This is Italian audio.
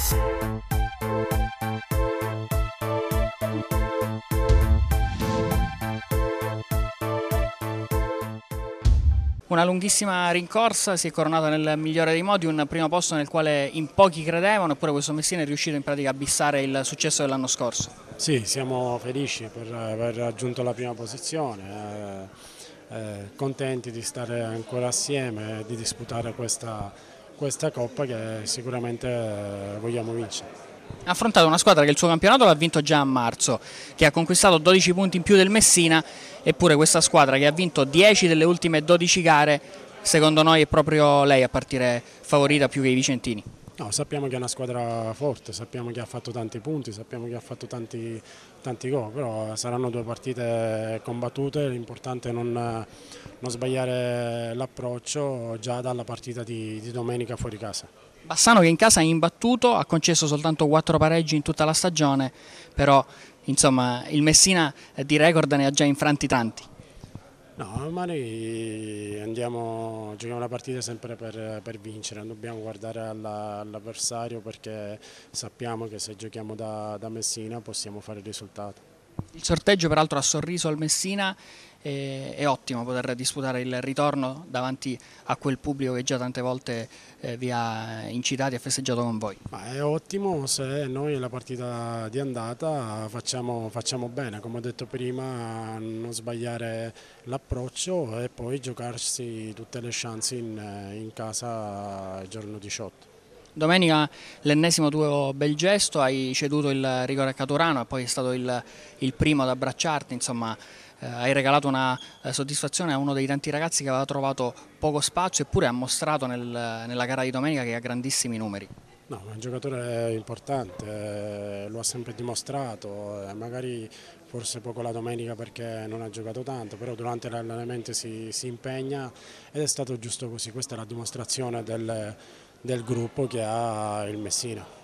Una lunghissima rincorsa, si è coronata nel migliore dei modi, un primo posto nel quale in pochi credevano, eppure questo Messina è riuscito in pratica a bissare il successo dell'anno scorso. Sì, siamo felici per aver raggiunto la prima posizione, contenti di stare ancora assieme e di disputare questa Coppa che sicuramente vogliamo vincere. Ha affrontato una squadra che il suo campionato l'ha vinto già a marzo, che ha conquistato 12 punti in più del Messina, eppure questa squadra che ha vinto 10 delle ultime 12 gare, secondo noi è proprio lei a partire favorita più che i vicentini. No, sappiamo che è una squadra forte, sappiamo che ha fatto tanti punti, sappiamo che ha fatto tanti gol, però saranno due partite combattute, l'importante è non sbagliare l'approccio già dalla partita di domenica fuori casa. Bassano che in casa è imbattuto, ha concesso soltanto 4 pareggi in tutta la stagione, però insomma il Messina di record ne ha già infranti tanti. No, ma noi giochiamo la partita sempre per vincere, non dobbiamo guardare all'avversario perché sappiamo che se giochiamo da Messina possiamo fare il risultato. Il sorteggio peraltro ha sorriso al Messina, è ottimo poter disputare il ritorno davanti a quel pubblico che già tante volte vi ha incitati e festeggiato con voi. Ma è ottimo se noi la partita di andata facciamo bene, come ho detto prima, non sbagliare l'approccio e poi giocarsi tutte le chance in casa il giorno 18. Domenica l'ennesimo tuo bel gesto, hai ceduto il rigore a Caturano e poi è stato il primo ad abbracciarti, insomma hai regalato una soddisfazione a uno dei tanti ragazzi che aveva trovato poco spazio eppure ha mostrato nella gara di domenica che ha grandissimi numeri. No, è un giocatore importante, lo ha sempre dimostrato, magari forse poco la domenica perché non ha giocato tanto, però durante l'allenamento si impegna ed è stato giusto così, questa è la dimostrazione del gruppo che ha il Messina.